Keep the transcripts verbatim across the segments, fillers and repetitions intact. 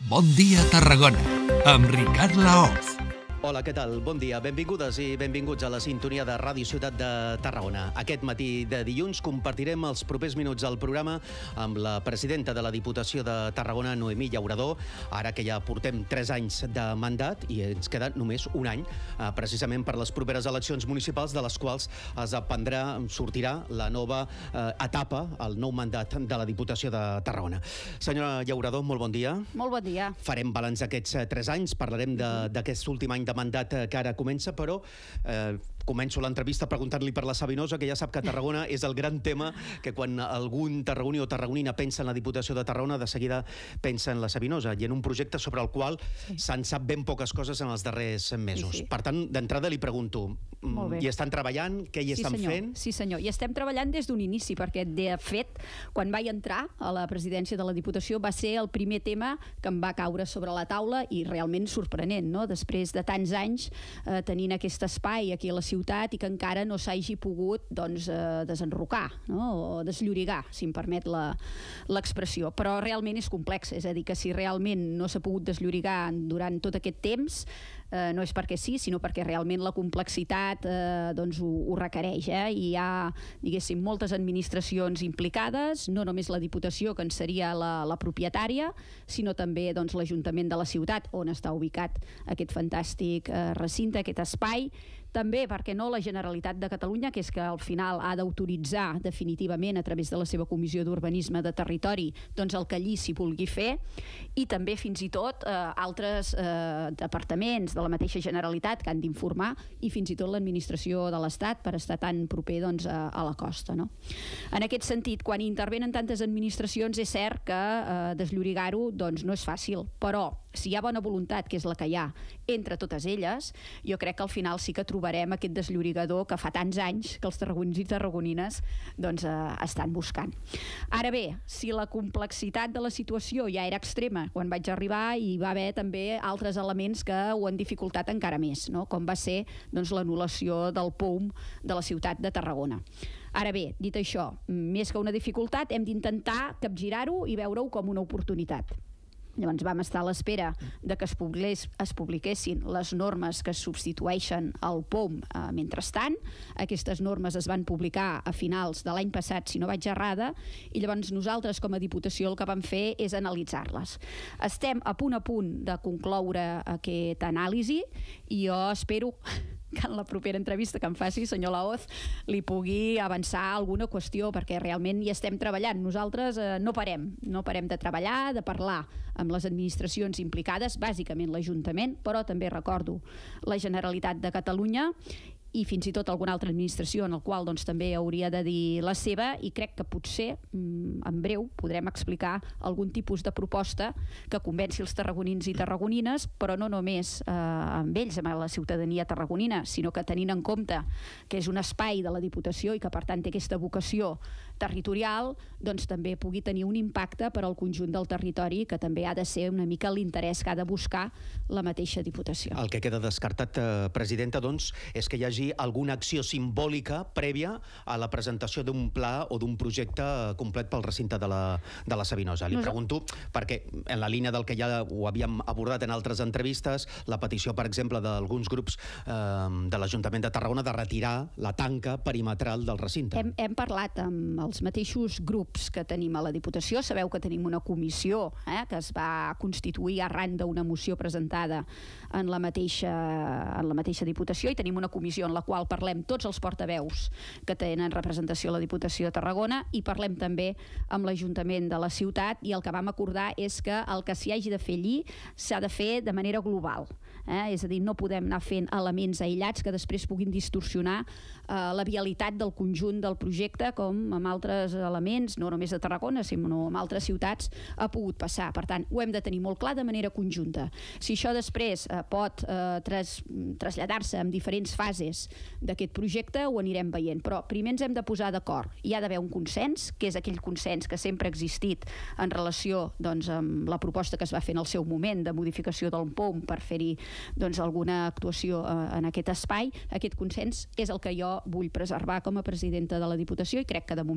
Bon dia, Tarragona, amb Ricard Laoz. Hola, què tal? Bon dia. Benvingudes i benvinguts a la sintonia de Ràdio Ciutat de Tarragona. Aquest matí de dilluns compartirem els propers minuts al programa amb la presidenta de la Diputació de Tarragona, Noemí Llauradó, ara que ja portem tres anys de mandat i ens queda només un any, eh, precisament per les properes eleccions municipals, de les quals es prendrà, sortirà la nova eh, etapa, el nou mandat de la Diputació de Tarragona. Senyora Llauradó, molt bon dia. Molt bon dia. Farem balanç d'aquests eh, tres anys, parlarem d'aquest últim any de mandat que ara comença, però eh, començo l'entrevista preguntant-li per la Sabinosa, que ja sap que Tarragona és el gran tema, que quan algun tarragoní o tarragonina pensa en la Diputació de Tarragona, de seguida pensa en la Sabinosa, i en un projecte sobre el qual sí. se'n sap ben poques coses en els darrers mesos. Sí, sí. Per tant, d'entrada li pregunto, hi estan treballant? Què hi estan sí, senyor. fent? Sí, senyor. I estem treballant des d'un inici, perquè, de fet, quan vaig entrar a la presidència de la Diputació va ser el primer tema que em va caure sobre la taula i realment sorprenent, no? Després de tants anys eh, tenint aquest espai aquí a la ciutat i que encara no s'hagi pogut doncs, eh, desenrocar, no? O desllorigar, si em permet l'expressió. Però realment és complex, és a dir, que si realment no s'ha pogut desllorigar durant tot aquest temps, eh, no és perquè sí, sinó perquè realment la complexitat eh, doncs ho, ho requereix. Eh? I hi ha, diguéssim, moltes administracions implicades, no només la Diputació, que en seria la, la propietària, sinó també doncs, l'Ajuntament de la ciutat, on està ubicat aquest fantàstic eh, recinte, aquest espai. També, perquè no, la Generalitat de Catalunya, que és que al final ha d'autoritzar definitivament a través de la seva Comissió d'Urbanisme de Territori doncs el que allí s'hi vulgui fer, i també fins i tot eh, altres eh, departaments de la mateixa Generalitat que han d'informar, i fins i tot l'administració de l'Estat per estar tan proper doncs, a, a la costa. No? En aquest sentit, quan intervenen tantes administracions, és cert que eh, desllorigar-ho doncs, no és fàcil, però si hi ha bona voluntat, que és la que hi ha entre totes elles, jo crec que al final sí que trobarem aquest desllorigador que fa tants anys que els tarragonins i tarragonines doncs, eh, estan buscant. Ara bé, si la complexitat de la situació ja era extrema quan vaig arribar, hi va haver també altres elements que ho han dificultat encara més, no? Com va ser doncs, l'anul·lació del P O U M de la ciutat de Tarragona. Ara bé, dit això, més que una dificultat, hem d'intentar capgirar-ho i veure-ho com una oportunitat. Llavors vam estar a l'espera de que es, publiqués, es publiquessin les normes que substitueixen el P O U M eh, mentrestant. Aquestes normes es van publicar a finals de l'any passat, si no vaig errada, i llavors nosaltres com a Diputació el que vam fer és analitzar-les. Estem a punt a punt de concloure aquesta anàlisi i jo espero que en la propera entrevista que em faci, senyor Laoz, li pugui avançar alguna qüestió, perquè realment hi estem treballant. Nosaltres eh, no parem, no parem de treballar, de parlar amb les administracions implicades, bàsicament l'Ajuntament, però també recordo la Generalitat de Catalunya i fins i tot alguna altra administració en el qual doncs, també hauria de dir la seva, i crec que potser en breu podrem explicar algun tipus de proposta que convenci els tarragonins i tarragonines, però no només eh, amb ells, amb la ciutadania tarragonina, sinó que tenint en compte que és un espai de la Diputació i que per tant té aquesta vocació territorial, doncs també pugui tenir un impacte per al conjunt del territori, que també ha de ser una mica l'interès que ha de buscar la mateixa Diputació. El que queda descartat, eh, presidenta, doncs, és que hi hagi alguna acció simbòlica prèvia a la presentació d'un pla o d'un projecte complet pel recinte de la, de la Sabinosa. Li pregunto, perquè en la línia del que ja ho havíem abordat en altres entrevistes, la petició, per exemple, d'alguns grups eh, de l'Ajuntament de Tarragona de retirar la tanca perimetral del recinte. Hem, hem parlat amb els mateixos grups que tenim a la Diputació. Sabeu que tenim una comissió eh, que es va constituir arran d'una moció presentada en la mateixa, en la mateixa Diputació, i tenim una comissió en la qual parlem tots els portaveus que tenen representació a la Diputació de Tarragona, i parlem també amb l'Ajuntament de la ciutat, i el que vam acordar és que el que s'hi hagi de fer allí s'ha de fer de manera global. Eh? És a dir, no podem anar fent elements aïllats que després puguin distorsionar eh, la vialitat del conjunt del projecte, com amb altres elements, no només de Tarragona, sinó amb altres ciutats, ha pogut passar. Per tant, ho hem de tenir molt clar de manera conjunta. Si això després eh, pot eh, tras, traslladar-se en diferents fases d'aquest projecte, ho anirem veient, però primer ens hem de posar d'acord. Hi ha d'haver un consens, que és aquell consens que sempre ha existit en relació doncs, amb la proposta que es va fer en el seu moment de modificació del P O U M per fer-hi doncs, alguna actuació eh, en aquest espai. Aquest consens és el que jo vull preservar com a presidenta de la Diputació, i crec que de moment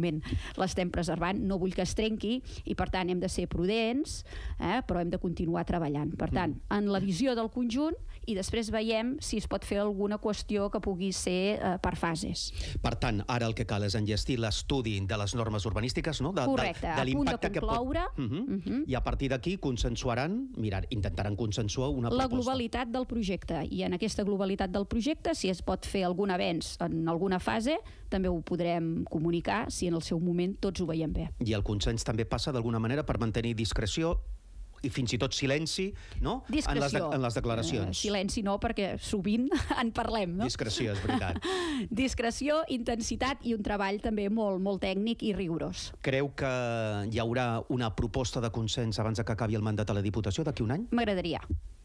moment l'estem preservant. No vull que es trenqui i, per tant, hem de ser prudents, eh, però hem de continuar treballant. Per tant, en la visió del conjunt, i després veiem si es pot fer alguna qüestió que pugui ser eh, per fases. Per tant, ara el que cal és enllestir l'estudi de les normes urbanístiques, no? De, Correcte, de, de a punt de l'impacte que pot... concloure. Uh -huh. Uh -huh. I a partir d'aquí consensuaran, mirar, intentaran consensuar una la proposta. globalitat del projecte, i en aquesta globalitat del projecte, si es pot fer algun avenç en alguna fase, també ho podrem comunicar si en el seu moment tots ho veiem bé. I el consens també passa d'alguna manera per mantenir discreció i fins i tot silenci, no? En les, de, en les declaracions. Uh, silenci no, perquè sovint en parlem, no? Discreció, és veritat. Discreció, intensitat i un treball també molt, molt tècnic i rigorós. Creu que hi haurà una proposta de consens abans que acabi el mandat a la Diputació d'aquí un any? M'agradaria.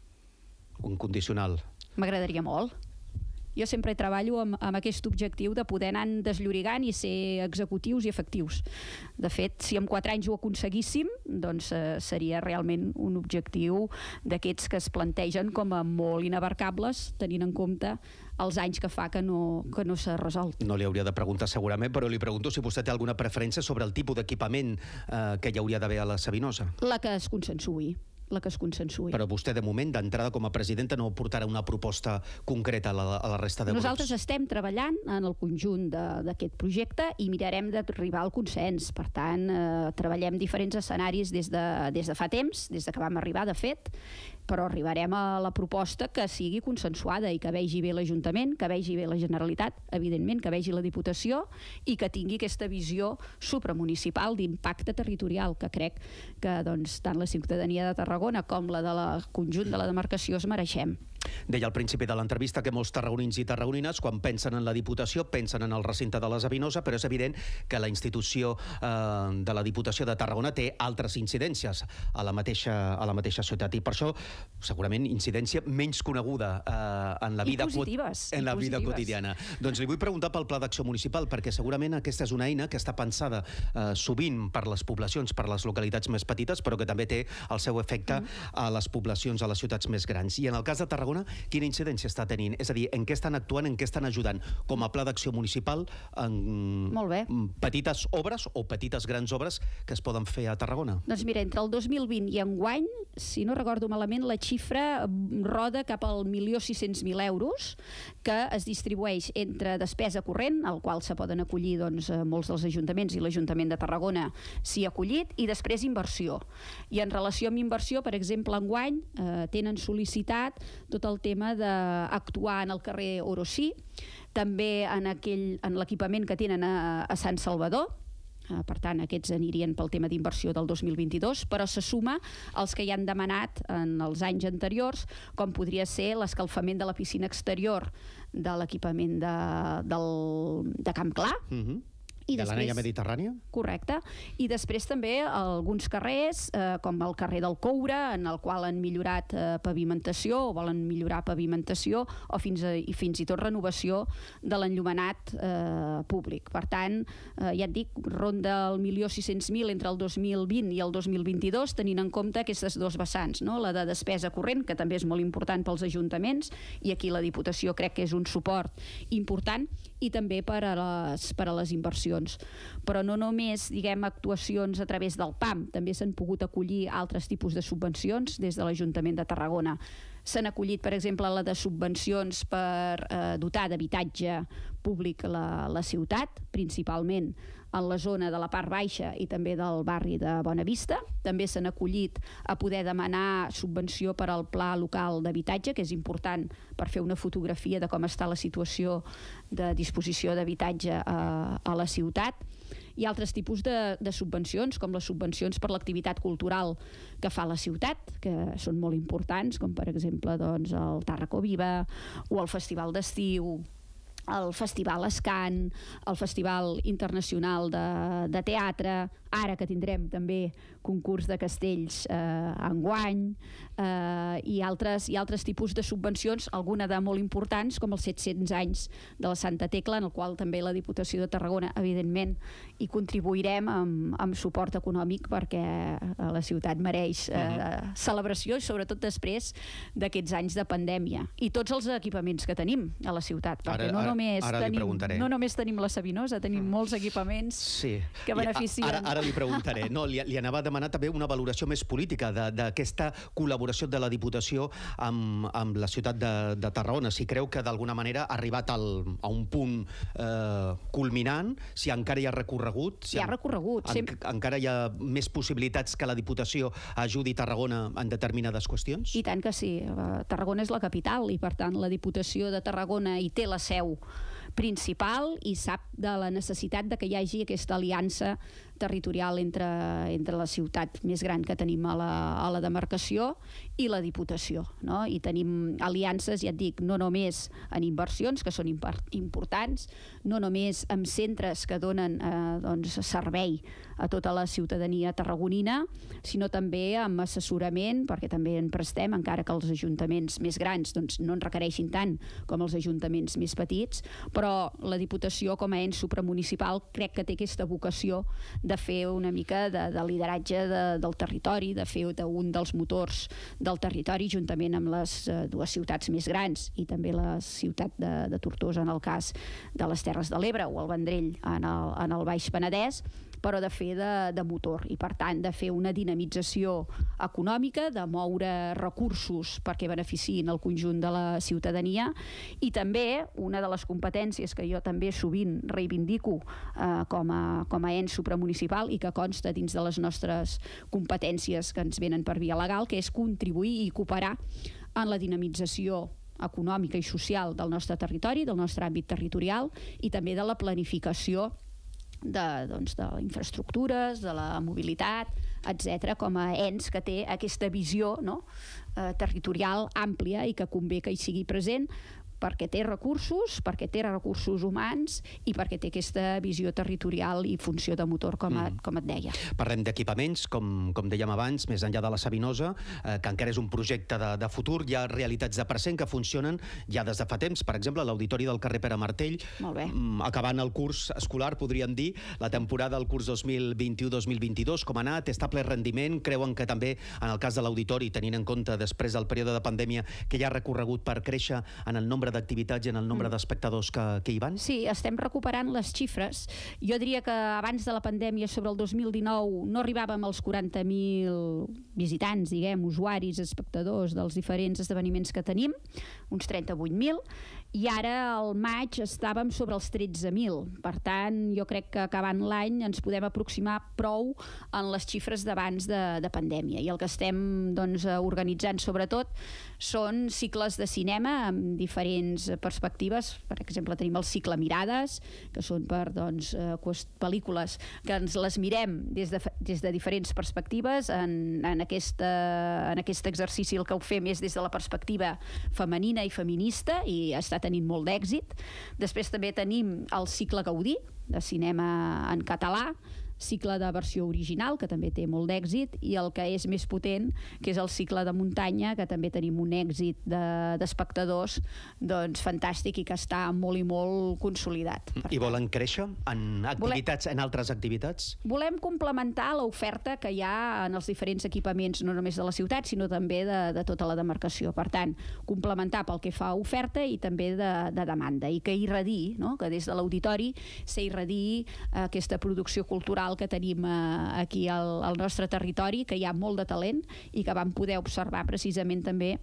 Un condicional. M'agradaria molt. Jo sempre treballo amb, amb aquest objectiu de poder anar desllorigant i ser executius i efectius. De fet, si en quatre anys ho aconseguíssim, doncs eh, seria realment un objectiu d'aquests que es plantegen com a molt inabarcables, tenint en compte els anys que fa que no, que no s'ha resolt. No li hauria de preguntar segurament, però li pregunto si vostè té alguna preferència sobre el tipus d'equipament eh, que hi hauria d'haver a la Sabinosa. La que es consensuï. la que es consensuï. Però vostè, de moment, d'entrada com a presidenta, no portarà una proposta concreta a la, a la resta de grups. Nosaltres estem treballant en el conjunt d'aquest projecte i mirarem d'arribar al consens. Per tant, eh, treballem diferents escenaris des de, des de fa temps, des de que vam arribar, de fet, però arribarem a la proposta que sigui consensuada i que vegi bé l'Ajuntament, que vegi bé la Generalitat, evidentment, que vegi la Diputació i que tingui aquesta visió supramunicipal d'impacte territorial, que crec que doncs, tant la ciutadania de Tarragona com la de la conjunt de la demarcació es mereixem. Deia al principi de l'entrevista que molts tarragonins i tarragonines, quan pensen en la Diputació, pensen en el recinte de la Sabinosa, però és evident que la institució eh, de la Diputació de Tarragona té altres incidències a la mateixa, a la mateixa ciutat, i per això segurament incidència menys coneguda eh, en la vida, positives, en la vida positives. quotidiana. Doncs li vull preguntar pel Pla d'Acció Municipal, perquè segurament aquesta és una eina que està pensada eh, sovint per les poblacions, per les localitats més petites, però que també té el seu efecte mm. a les poblacions, a les ciutats més grans. I en el cas de Tarragona, quina incidència està tenint? És a dir, en què estan actuant, en què estan ajudant com a Pla d'Acció Municipal en Molt bé. petites obres o petites grans obres que es poden fer a Tarragona? Doncs mira, entre el dos mil vint i enguany, si no recordo malament, la xifra roda cap al milió sis-cents mil euros, que es distribueix entre despesa corrent, al qual se poden acollir doncs, molts dels ajuntaments, i l'Ajuntament de Tarragona s'hi ha acollit, i després inversió. I en relació amb inversió, per exemple, enguany eh, tenen sol·licitat tot el tema d'actuar en el carrer Orosí, també en, aquell, en l'equipament que tenen a, a Sant Salvador. Per tant, aquests anirien pel tema d'inversió del dos mil vint-i-dos, però se suma als que hi han demanat en els anys anteriors, com podria ser l'escalfament de la piscina exterior de l'equipament de, del, de Camp Clar, Uh-huh. I de després, l'anella mediterrània? Correcte. I després també alguns carrers, eh, com el carrer del Coure, en el qual han millorat eh, pavimentació, o volen millorar pavimentació, o fins, a, i fins i tot renovació de l'enllumenat eh, públic. Per tant, eh, ja et dic, ronda el milió sis-cents mil entre el dos mil vint i el dos mil vint-i-dos, tenint en compte aquestes dos vessants, no? La de despesa corrent, que també és molt important pels ajuntaments, i aquí la Diputació crec que és un suport important, i també per a les, per a les inversions. Però no només, diguem, actuacions a través del P A M, també s'han pogut acollir altres tipus de subvencions des de l'Ajuntament de Tarragona. S'han acollit, per exemple, la de subvencions per eh, dotar d'habitatge públic la, la ciutat, principalment en la zona de la part baixa i també del barri de Bonavista. També s'han acollit a poder demanar subvenció per al pla local d'habitatge, que és important per fer una fotografia de com està la situació de disposició d'habitatge a, a la ciutat. I altres tipus de, de subvencions, com les subvencions per l'activitat cultural que fa la ciutat, que són molt importants, com per exemple doncs, el Tàrraco Viva o el Festival d'Estiu, el Festival Escan, el Festival Internacional de, de Teatre, ara que tindrem també concurs de castells eh, enguany, eh, i, altres, i altres tipus de subvencions, alguna de molt importants, com els set-cents anys de la Santa Tecla, en el qual també la Diputació de Tarragona, evidentment, hi contribuirem amb, amb suport econòmic, perquè la ciutat mereix eh, uh-huh. celebració, i sobretot després d'aquests anys de pandèmia. I tots els equipaments que tenim a la ciutat, perquè ara, no només, ara li tenim, preguntaré. no només tenim la Sabinosa, tenim molts equipaments sí. que beneficien. Ara, ara li preguntaré. No, li, li anava a demanar també una valoració més política d'aquesta col·laboració de la Diputació amb, amb la ciutat de, de Tarragona. Si creu que d'alguna manera ha arribat al, a un punt eh, culminant, si encara hi ha recorregut... Si hi ha recorregut. En, Sempre... Encara hi ha més possibilitats que la Diputació ajudi Tarragona en determinades qüestions? I tant que sí. Tarragona és la capital i, per tant, la Diputació de Tarragona hi té la seu principal i sap de la necessitat de que hi hagi aquesta aliança territorial entre, entre la ciutat més gran que tenim a la, a la demarcació i la Diputació, no? I tenim aliances, ja et dic, no només en inversions, que són importants, no només amb centres que donen eh, doncs, servei a tota la ciutadania tarragonina, sinó també amb assessorament, perquè també en prestem, encara que els ajuntaments més grans doncs, no en requereixin tant com els ajuntaments més petits, però la Diputació com a ens supramunicipal crec que té aquesta vocació de fer una mica de, de lideratge de, del territori, de fer d'un dels motors del territori juntament amb les eh, dues ciutats més grans i també la ciutat de, de Tortosa en el cas de les Terres de l'Ebre o el Vendrell en el, en el Baix Penedès, però de fer de, de motor i, per tant, de fer una dinamització econòmica, de moure recursos perquè beneficiïn el conjunt de la ciutadania i també una de les competències que jo també sovint reivindico eh, com, a, com a ens supramunicipal i que consta dins de les nostres competències que ens venen per via legal, que és contribuir i cooperar en la dinamització econòmica i social del nostre territori, del nostre àmbit territorial i també de la planificació de, doncs, de infraestructures, de la mobilitat, etcètera, com a ens que té aquesta visió, no? eh, territorial àmplia i que convé que hi sigui present perquè té recursos, perquè té recursos humans i perquè té aquesta visió territorial i funció de motor, com, a, mm. com et deia. Parlem d'equipaments, com, com dèiem abans, més enllà de la Sabinosa, eh, que encara és un projecte de, de futur. Hi ha realitats de present que funcionen ja des de fa temps. Per exemple, l'Auditori del carrer Pere Martell, Molt bé. acabant el curs escolar, podríem dir, la temporada del curs dos mil vint-i-u dos mil vint-i-dos, com ha anat, està ple rendiment. Creuen que també, en el cas de l'Auditori, tenint en compte després del període de pandèmia, que hi ha recorregut per créixer en el nombre d'activitats i en el nombre mm. d'espectadors que, que hi van? Sí, estem recuperant les xifres. Jo diria que abans de la pandèmia, sobre el dos mil dinou, no arribàvem als quaranta mil visitants, diguem, usuaris, espectadors dels diferents esdeveniments que tenim, uns trenta-vuit mil, i ara al maig estàvem sobre els tretze mil. Per tant, jo crec que acabant l'any ens podem aproximar prou en les xifres d'abans de, de pandèmia. I el que estem doncs, organitzant sobretot són cicles de cinema amb diferents perspectives. Per exemple, tenim el cicle Mirades, que són per doncs, pel·lícules que ens les mirem des de, des de diferents perspectives. En, en, aquesta, en aquest exercici el que ho fem és des de la perspectiva femenina i feminista i està tenint molt d'èxit. Després també tenim el cicle Gaudí, de cinema en català, cicle de versió original, que també té molt d'èxit, i el que és més potent, que és el cicle de muntanya, que també tenim un èxit d'espectadors de, doncs, fantàstic i que està molt i molt consolidat. I volen créixer en activitats, volem, en altres activitats? Volem complementar l'oferta que hi ha en els diferents equipaments, no només de la ciutat, sinó també de, de tota la demarcació. Per tant, complementar pel que fa a oferta i també de, de demanda, i que irradiï, no? Que des de l'auditori s'irradiï aquesta producció cultural que tenim eh, aquí al, al nostre territori, que hi ha molt de talent i que vam poder observar precisament també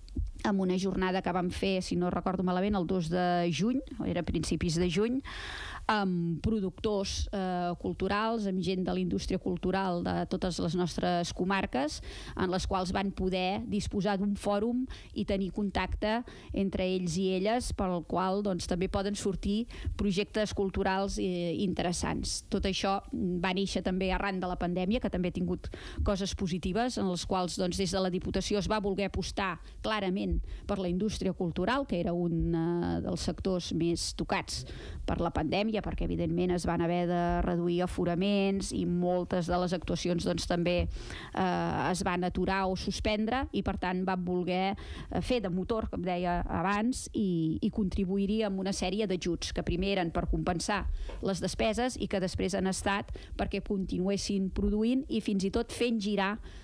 amb una jornada que vam fer, si no recordo malament, el dos de juny, era a principis de juny, amb productors eh, culturals, amb gent de la indústria cultural de totes les nostres comarques, en les quals van poder disposar d'un fòrum i tenir contacte entre ells i elles, pel qual doncs, també poden sortir projectes culturals eh, interessants. Tot això va néixer també arran de la pandèmia, que també ha tingut coses positives, en les quals doncs, des de la Diputació es va voler apostar clarament per la indústria cultural, que era un eh, dels sectors més tocats per la pandèmia, perquè evidentment es van haver de reduir aforaments i moltes de les actuacions doncs, també eh, es van aturar o suspendre, i per tant vam voler fer de motor, com deia abans, i, i contribuir-hi amb una sèrie d'ajuts que primer eren per compensar les despeses i que després han estat perquè continuessin produint i fins i tot fent girar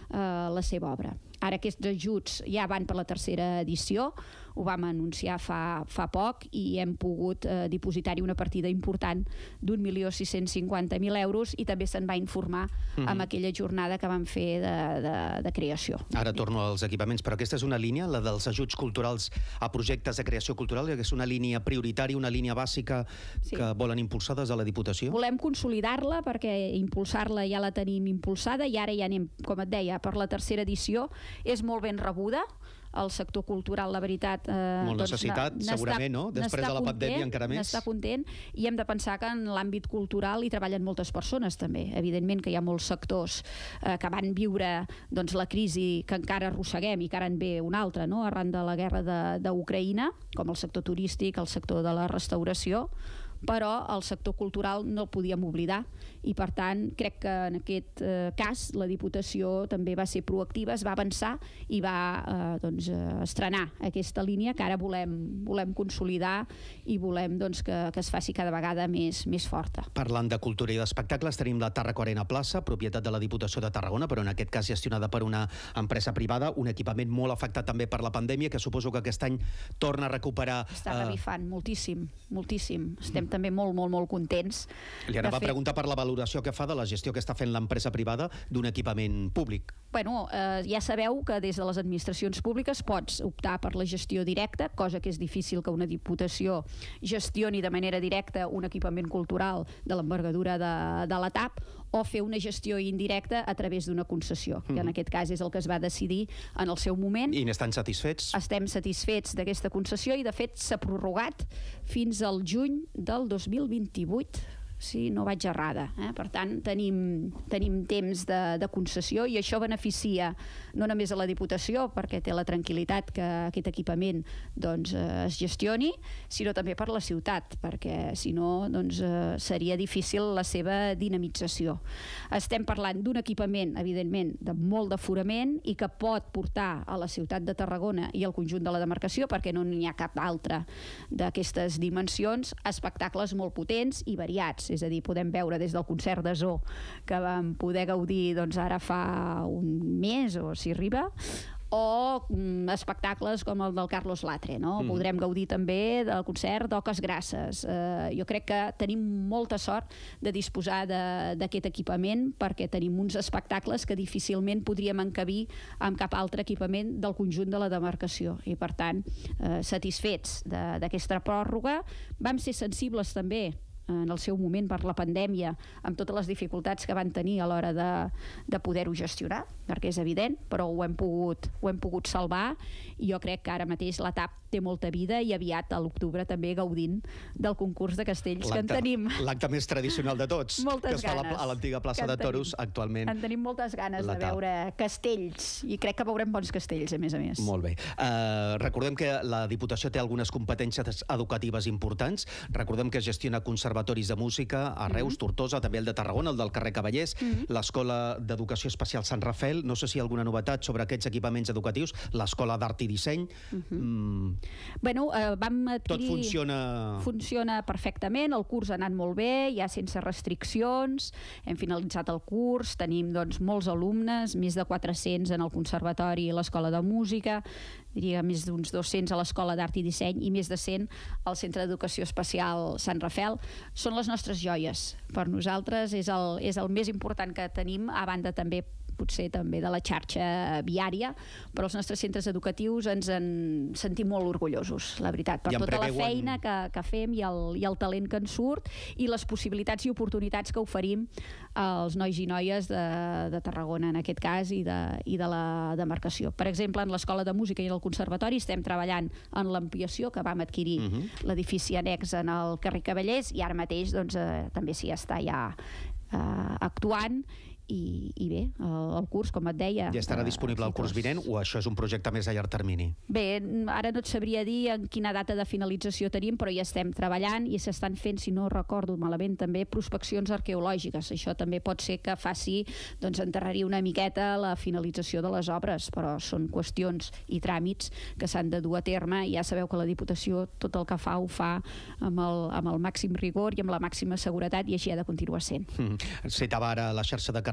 eh, la seva obra. Ara aquests ajuts ja van per la tercera edició, ho vam anunciar fa, fa poc i hem pogut eh, dipositar-hi una partida important d'un milió sis-cents cinquanta mil euros i també se'n va informar mm-hmm. amb aquella jornada que vam fer de, de, de creació. Ara torno als equipaments, però aquesta és una línia, la dels ajuts culturals a projectes de creació cultural, que és una línia prioritària, una línia bàsica sí. que volen impulsar des de la Diputació? Volem consolidar-la perquè impulsar-la ja la tenim impulsada i ara ja anem, com et deia, per la tercera edició. És molt ben rebuda, el sector cultural, la veritat... Eh, molt doncs, necessitat, segurament, no? Després de la pandèmia encara més. N'està content i hem de pensar que en l'àmbit cultural hi treballen moltes persones també. Evidentment que hi ha molts sectors eh, que van viure doncs, la crisi que encara arrosseguem i que ara en ve una altra, no? Arran de la guerra d'Ucraïna, com el sector turístic, el sector de la restauració, però el sector cultural no el podíem oblidar i per tant crec que en aquest eh, cas la Diputació també va ser proactiva, es va avançar i va eh, doncs, eh, estrenar aquesta línia que ara volem, volem consolidar i volem doncs, que, que es faci cada vegada més, més forta. Parlant de cultura i d'espectacles, tenim la Tàrraco Arena Plaça, propietat de la Diputació de Tarragona, però en aquest cas gestionada per una empresa privada, un equipament molt afectat també per la pandèmia, que suposo que aquest any torna a recuperar... Està revifant eh... moltíssim, moltíssim. Estem també molt, molt, molt contents. Li anava a preguntar per la valoració que fa de la gestió que està fent l'empresa privada d'un equipament públic. Bueno, eh, ja sabeu que des de les administracions públiques pots optar per la gestió directa, cosa que és difícil que una Diputació gestioni de manera directa un equipament cultural de l'envergadura de, de la T A P, o fer una gestió indirecta a través d'una concessió, que en aquest cas és el que es va decidir en el seu moment. I n'estan satisfets? Estem satisfets d'aquesta concessió i de fet s'ha prorrogat fins al juny del dos mil vint-i-vuit, si no vaig errada. Eh? Per tant, tenim, tenim temps de, de concessió i això beneficia no només a la Diputació, perquè té la tranquil·litat que aquest equipament doncs, eh, es gestioni, sinó també per la ciutat, perquè si no doncs, eh, seria difícil la seva dinamització. Estem parlant d'un equipament, evidentment, de molt d'aforament i que pot portar a la ciutat de Tarragona i al conjunt de la demarcació, perquè no n'hi ha cap altre d'aquestes dimensions, espectacles molt potents i variats. És a dir, podem veure des del concert de Zoo que vam poder gaudir doncs, ara fa un mes o si arriba, o mm, espectacles com el del Carlos Latre, no? Mm. Podrem gaudir també del concert d'Oques Grasses. Eh, jo crec que tenim molta sort de disposar d'aquest equipament perquè tenim uns espectacles que difícilment podríem encabir amb cap altre equipament del conjunt de la demarcació i per tant eh, satisfets d'aquesta pròrroga. Vam ser sensibles també en el seu moment per la pandèmia, amb totes les dificultats que van tenir a l'hora de, de poder-ho gestionar, perquè és evident, però ho hem pogut, ho hem pogut salvar i jo crec que ara mateix la T A P té molta vida i aviat a l'octubre també gaudint del concurs de castells que en tenim. L'acte més tradicional de tots, moltes que es fa ganes, a l'antiga plaça de Toros actualment. En tenim moltes ganes de veure castells i crec que veurem bons castells, a més a més. Molt bé. Uh, recordem que la Diputació té algunes competències educatives importants. Recordem que gestiona conservatoris de música a Reus, mm-hmm. Tortosa, també el de Tarragona, el del carrer Cavallers, mm-hmm. l'Escola d'Educació Especial Sant Rafel. No sé si hi ha alguna novetat sobre aquests equipaments educatius, l'Escola d'Art i Disseny. Mm-hmm. mm. Bueno, eh, vam adquirir... Tot funciona... Funciona perfectament, el curs ha anat molt bé, ja sense restriccions, hem finalitzat el curs, tenim doncs, molts alumnes, més de quatre-cents en el Conservatori i l'Escola de Música, diria més d'uns dos-cents a l'Escola d'Art i Disseny i més de cent al Centre d'Educació Especial Sant Rafel. Són les nostres joies. Per nosaltres és el, és el més important que tenim, a banda també potser també de la xarxa viària, però els nostres centres educatius ens en sentim molt orgullosos, la veritat, per tota la feina que, que fem i el, i el talent que en surt i les possibilitats i oportunitats que oferim als nois i noies de, de Tarragona, en aquest cas, i de, i de la demarcació. Per exemple, en l'Escola de Música i en el Conservatori estem treballant en l'ampliació que vam adquirir uh-huh. l'edifici annex en el carrer Cavallers i ara mateix doncs, eh, també s'hi està ja eh, actuant. I, i bé, el, el curs, com et deia... Ja estarà disponible el curs vinent o això és un projecte més a llarg termini? Bé, ara no et sabria dir en quina data de finalització tenim, però ja estem treballant i s'estan fent, si no recordo malament, també prospeccions arqueològiques. Això també pot ser que faci, doncs enterraria una miqueta la finalització de les obres, però són qüestions i tràmits que s'han de dur a terme. Ja sabeu que la Diputació tot el que fa ho fa amb el, amb el màxim rigor i amb la màxima seguretat i així ha de continuar sent. Mm. Citava ara la xarxa de carrer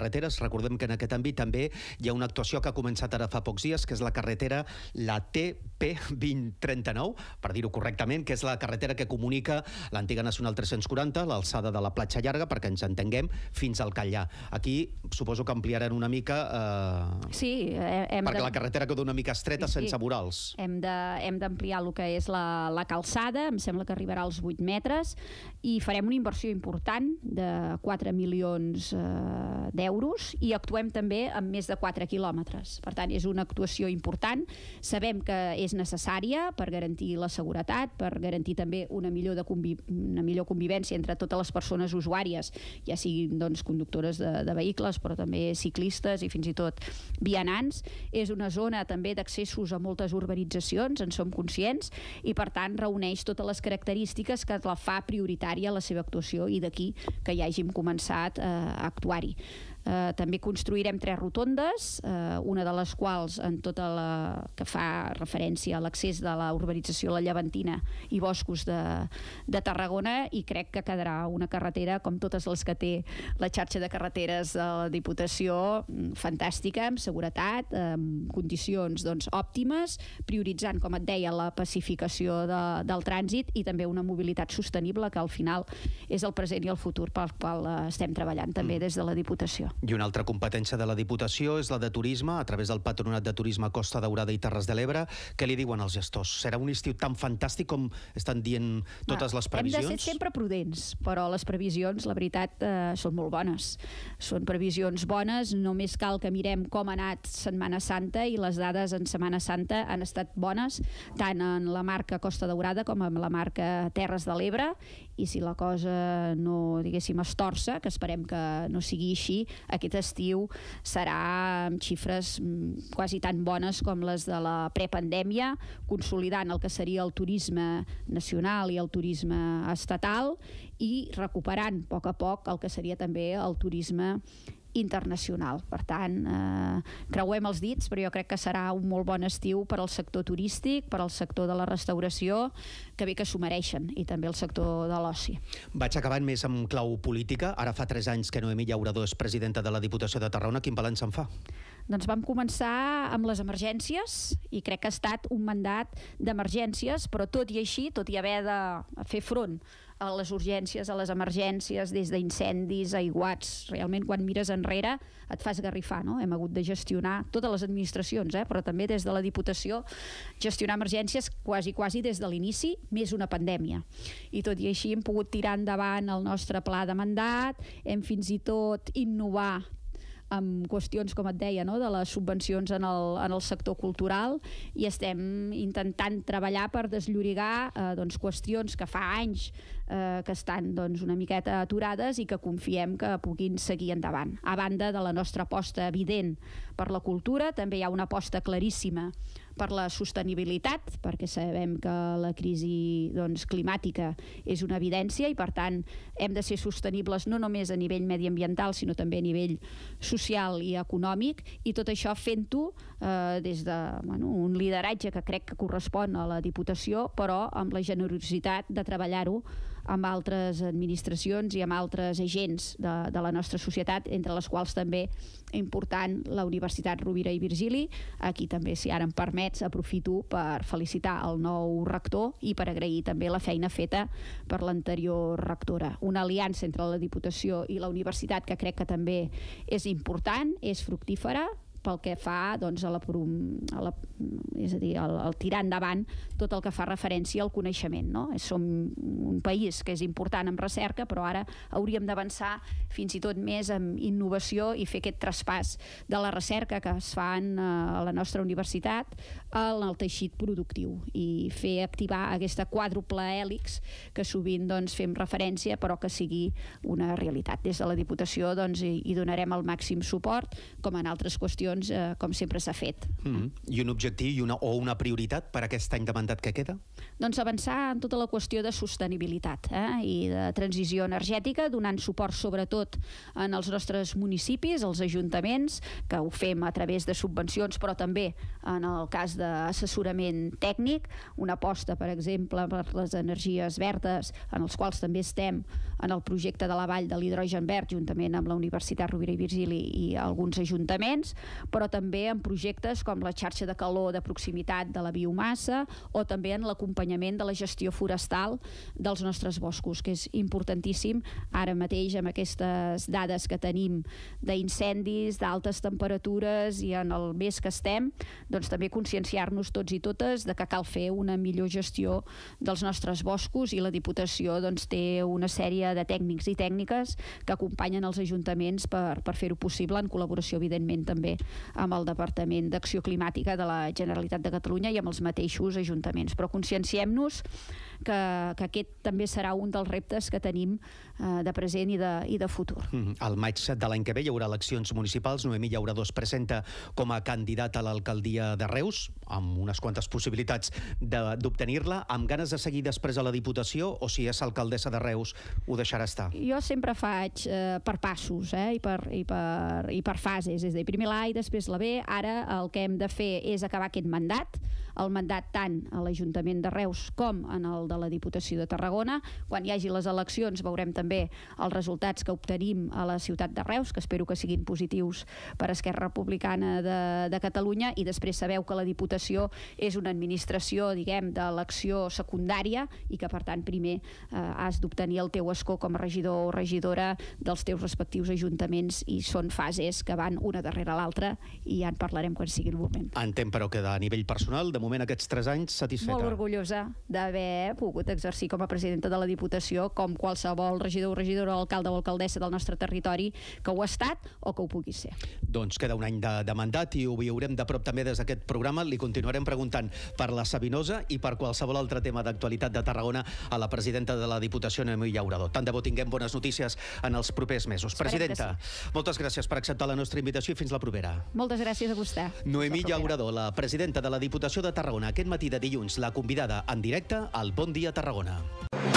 carreteres. Recordem que en aquest àmbit també hi ha una actuació que ha començat ara fa pocs dies, que és la carretera, la T P vint trenta-nou, per dir-ho correctament, que és la carretera que comunica l'antiga Nacional tres-cents quaranta, l'alçada de la Platja Llarga, perquè ens entenguem, fins al Catllà. Aquí suposo que ampliaran una mica... Eh, sí, hem perquè de... la carretera queda una mica estreta, sí, sí, sense vorals. Hem de, hem d'ampliar el que és la, la calçada, em sembla que arribarà als vuit metres, i farem una inversió important de quatre milions eh, d'euros i actuem també amb més de quatre quilòmetres. Per tant, és una actuació important. Sabem que és necessària per garantir la seguretat, per garantir també una millor, de conviv una millor convivència entre totes les persones usuàries, ja siguin doncs, conductores de, de vehicles, però també ciclistes i fins i tot vianants. És una zona també d'accessos a moltes urbanitzacions, en som conscients, i per tant reuneix totes les característiques que la fa prioritària la seva actuació, i d'aquí que ja hàgim començat eh, a actuar-hi. Uh, també construirem tres rotondes, uh, una de les quals en tota la que fa referència a l'accés de la urbanització La Llevantina i Boscos de, de Tarragona, i crec que quedarà una carretera, com totes les que té la xarxa de carreteres de la Diputació, fantàstica, amb seguretat, amb condicions doncs, òptimes, prioritzant, com et deia, la pacificació de, del trànsit i també una mobilitat sostenible, que al final és el present i el futur pel qual uh, estem treballant també des de la Diputació. I una altra competència de la Diputació és la de turisme, a través del Patronat de Turisme Costa Daurada i Terres de l'Ebre. Què li diuen als gestors? Serà un estiu tan fantàstic com estan dient totes les previsions? Hem de ser sempre prudents, però les previsions, la veritat, eh, són molt bones. Són previsions bones, només cal que mirem com ha anat Setmana Santa, i les dades en Setmana Santa han estat bones, tant en la marca Costa Daurada com en la marca Terres de l'Ebre, i si la cosa no, diguéssim, es torça, que esperem que no sigui així, aquest estiu serà amb xifres quasi tan bones com les de la prepandèmia, consolidant el que seria el turisme nacional i el turisme estatal, i recuperant a poc a poc el que seria també el turisme internacional. Per tant, eh, creuem els dits, però jo crec que serà un molt bon estiu per al sector turístic, per al sector de la restauració, que bé que s'ho mereixen, i també el sector de l'oci. Vaig acabant més amb clau política. Ara fa tres anys que Noemí Llauradó és presidenta de la Diputació de Tarragona. Quin balanç en fa? Doncs vam començar amb les emergències, i crec que ha estat un mandat d'emergències, però tot i així, tot i haver de fer front a les urgències, a les emergències, des d'incendis, aiguats, realment quan mires enrere et fas esgarrifar, no? Hem hagut de gestionar totes les administracions, eh? Però també des de la Diputació, gestionar emergències quasi, quasi des de l'inici, més una pandèmia. I tot i així hem pogut tirar endavant el nostre pla de mandat, hem fins i tot innovar amb qüestions, com et deia, no? De les subvencions en el, en el sector cultural, i estem intentant treballar per desllorigar eh, doncs, qüestions que fa anys eh, que estan doncs, una miqueta aturades i que confiem que puguin seguir endavant. A banda de la nostra aposta evident per la cultura, també hi ha una aposta claríssima per la sostenibilitat, perquè sabem que la crisi doncs, climàtica és una evidència, i per tant hem de ser sostenibles no només a nivell mediambiental, sinó també a nivell social i econòmic, i tot això fent-ho eh, des de bueno, un lideratge que crec que correspon a la Diputació, però amb la generositat de treballar-ho amb altres administracions i amb altres agents de, de la nostra societat, entre les quals també important la Universitat Rovira i Virgili. Aquí també, si ara em permets, aprofito per felicitar el nou rector i per agrair també la feina feta per l'anterior rectora. Una aliança entre la Diputació i la Universitat que crec que també és important, és fructífera, pel que fa doncs, a la, a la, és a dir, el, el tirar endavant tot el que fa referència al coneixement, no? Som un país que és important en recerca, però ara hauríem d'avançar fins i tot més en innovació i fer aquest traspàs de la recerca que es fa a la nostra universitat en el teixit productiu, i fer activar aquesta quàdruple hèlix que sovint doncs, fem referència, però que sigui una realitat. Des de la Diputació doncs, hi, hi donarem el màxim suport, com en altres qüestions eleccions, eh, com sempre s'ha fet. Mm-hmm. I un objectiu i una, o una prioritat per aquest any de mandat que queda? Doncs avançar en tota la qüestió de sostenibilitat eh, i de transició energètica, donant suport sobretot en els nostres municipis, els ajuntaments, que ho fem a través de subvencions, però també en el cas d'assessorament tècnic, una aposta, per exemple, per les energies verdes, en els quals també estem en el projecte de la Vall de l'Hidrogen Verd, juntament amb la Universitat Rovira i Virgili i alguns ajuntaments, però també en projectes com la xarxa de calor de proximitat de la biomassa o també en l'acompanyament de la gestió forestal dels nostres boscos, que és importantíssim ara mateix amb aquestes dades que tenim d'incendis, d'altes temperatures i en el mes que estem, doncs també conscienciar-nos tots i totes de que cal fer una millor gestió dels nostres boscos i la Diputació doncs, té una sèrie de tècnics i tècniques que acompanyen els ajuntaments per, per fer-ho possible, en col·laboració evidentment també amb el Departament d'Acció Climàtica de la Generalitat de Catalunya i amb els mateixos ajuntaments. Però conscienciem-nos que, que aquest també serà un dels reptes que tenim eh, de present i de, i de futur. Mm-hmm. Al maig de l'any que ve hi haurà eleccions municipals. Noemí Llauradó es presenta com a candidat a l'alcaldia de Reus, amb unes quantes possibilitats d'obtenir-la, amb ganes de seguir després a la Diputació, o si és alcaldessa de Reus ho deixarà estar? Jo sempre faig eh, per passos eh, i, per, i, per, i per fases, és a dir, primer l'A i després la B. Ara el que hem de fer és acabar aquest mandat, el mandat tant a l'Ajuntament de Reus com en el de la Diputació de Tarragona. Quan hi hagi les eleccions veurem també els resultats que obtenim a la ciutat de Reus, que espero que siguin positius per Esquerra Republicana de, de Catalunya, i després sabeu que la Diputació és una administració, diguem, d'elecció secundària i que per tant primer eh, has d'obtenir el teu escó com a regidor o regidora dels teus respectius ajuntaments, i són fases que van una darrere l'altra i ja en parlarem quan sigui el moment. Entenc, però, que a nivell personal, de moment aquests tres anys satisfeta. Molt orgullosa d'haver pogut exercir com a presidenta de la Diputació, com qualsevol regidor o regidora, alcalde o alcaldessa del nostre territori que ho ha estat o que ho pugui ser. Doncs queda un any de, de mandat i ho viurem de prop també des d'aquest programa. Li continuarem preguntant per la Sabinosa i per qualsevol altre tema d'actualitat de Tarragona a la presidenta de la Diputació, Noemí Llauradó. Tant de bo tinguem bones notícies en els propers mesos. Esperem Presidenta, sí. Moltes gràcies per acceptar la nostra invitació i fins la propera. Moltes gràcies a vostè. Noemí Llauradó, la presidenta de la Diputació de Tarragona, aquest matí de dilluns, la convidada en directe al Bon Dia Tarragona.